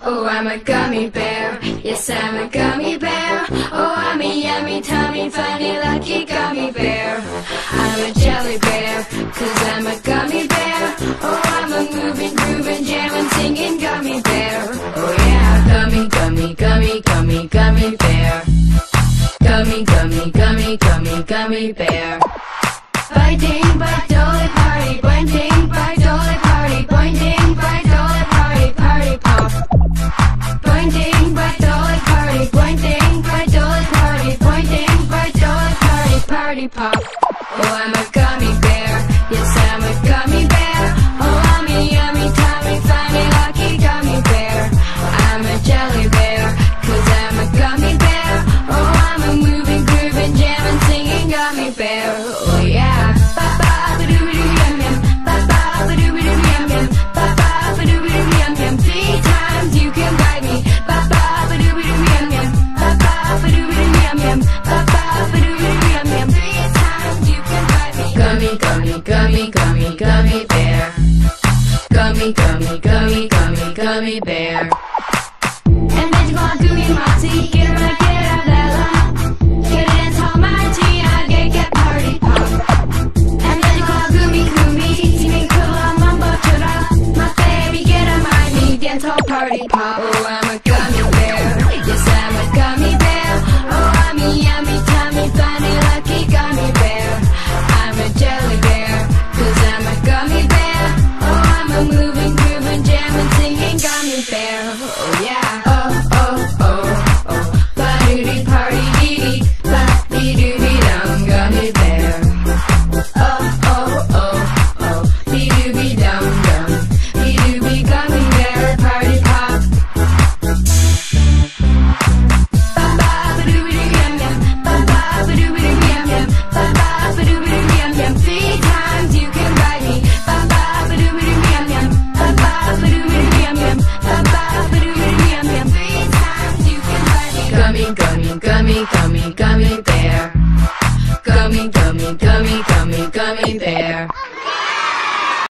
Oh, I'm a gummy bear. Yes, I'm a gummy bear. Oh, I'm a yummy, tummy, funny, lucky gummy bear. I'm a jelly bear, 'cause I'm a gummy bear. Oh, I'm a moving, grooving, jamming, singing gummy bear. Oh yeah, gummy, gummy, gummy, gummy, gummy bear. Gummy, gummy, gummy, gummy, gummy bear. Biting, bite, dolly, party, biting, bite, dolly, party, biting, bite, dolly, party, party pop. Biting, bite, dolly, party, biting, bite, dolly, party, biting, bite, dolly, party, party pop. Oh, I'm a gummy bear. Yes, I'm a gummy bear. Oh, I'm a yummy, tummy, funny, lucky gummy bear. I'm a jelly bear, 'cause I'm a gummy bear. Oh, I'm a moving, grooving, jamming, singing gummy bear. Oh yeah. Three times you can bite me. Three times you can bite me. Gummy, gummy, gummy, gummy, gummy bear. Gummy, gummy, gummy, gummy, gummy bear. And then you want gummy moxie, get her like get out of that line. Get it into my tea, I get party pop. And then you call gummy gummy, singing cool on mumbo chura. My baby get on my knee, dance all party pop. Oh, I'm a gummy bear. Yes, I'm a gummy bear. Oh, I'm a yummy, tummy, funny, lucky gummy bear. I'm a jelly bear, 'cause I'm a gummy bear. Oh, I'm a moving, grooving, jamming, singing gummy bear. Oh yeah. Oh, oh, oh, oh. Ba-doo-dee, party, dee-dee, ba-dee-doo-dee-dum, gummy bear. Oh, oh, oh, oh. Dee-doo-dee-dum, dum. Dee-doo-dee, gummy bear, party pop. Ba-ba-ba-doo-dee-yum-yum, ba-ba-ba-doo-dee-yum-yum, ba-ba-ba-doo-dee-yum-yum. Three times you can bite me. Ba-ba-ba-doo-dee-yum-yum, ba-ba-ba-doo-dee-yum-yum, ba-ba-ba-doo-dee-yum-yum. Three times you can bite me. Gummy, gummy, gummy, gummy, gummy bear.